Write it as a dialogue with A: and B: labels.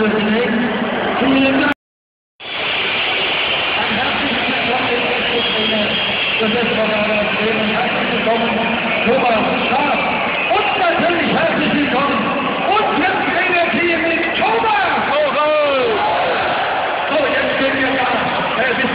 A: Präsident. Vielen Dank. Ein herzliches Willkommen, das ist herzlich willkommen, Thomas Schaaf. Und natürlich herzlich willkommen, unseren Trainer hier mit Thomas. So, jetzt gehen wir da.